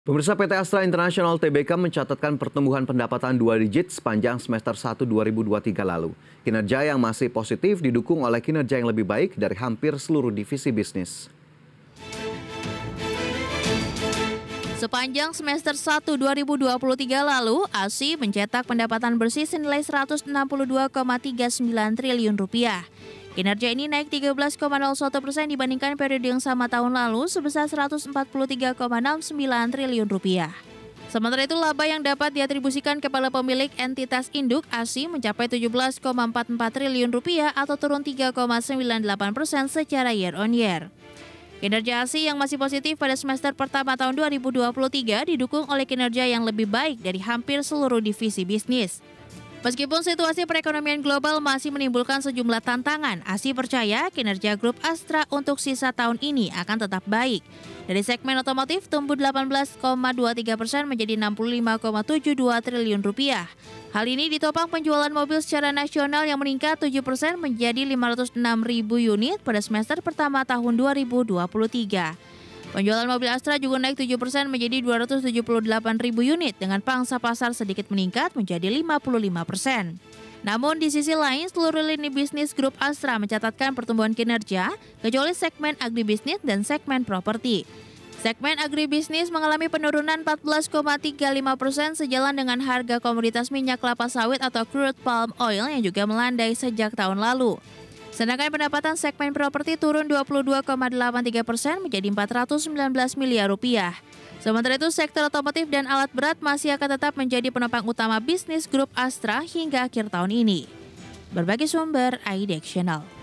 Pemirsa PT Astra International Tbk mencatatkan pertumbuhan pendapatan 2 digit sepanjang semester 1 2023 lalu. Kinerja yang masih positif didukung oleh kinerja yang lebih baik dari hampir seluruh divisi bisnis. Sepanjang semester 1 2023 lalu, ASI mencetak pendapatan bersih senilai 162,39 triliun rupiah. Kinerja ini naik 13,01% dibandingkan periode yang sama tahun lalu sebesar 143,69 triliun rupiah. Sementara itu, laba yang dapat diatribusikan kepada pemilik entitas induk ASI mencapai 17,44 triliun rupiah atau turun 3,98% secara year on year. Kinerja ASI yang masih positif pada semester pertama tahun 2023 didukung oleh kinerja yang lebih baik dari hampir seluruh divisi bisnis. Meskipun situasi perekonomian global masih menimbulkan sejumlah tantangan, ASI percaya kinerja grup Astra untuk sisa tahun ini akan tetap baik. Dari segmen otomotif tumbuh 18,23% menjadi 65,72 triliun rupiah. Hal ini ditopang penjualan mobil secara nasional yang meningkat 7% menjadi 506.000 unit pada semester pertama tahun 2023. Penjualan mobil Astra juga naik 7% menjadi 278.000 unit dengan pangsa pasar sedikit meningkat menjadi 55%. Namun di sisi lain, seluruh lini bisnis grup Astra mencatatkan pertumbuhan kinerja kecuali segmen agribisnis dan segmen properti. Segmen agribisnis mengalami penurunan 14,35% sejalan dengan harga komoditas minyak kelapa sawit atau crude palm oil yang juga melandai sejak tahun lalu. Sedangkan pendapatan segmen properti turun 22,83% menjadi 419 miliar rupiah. Sementara itu, sektor otomotif dan alat berat masih akan tetap menjadi penopang utama bisnis grup Astra hingga akhir tahun ini. Berbagai sumber, IDX Channel.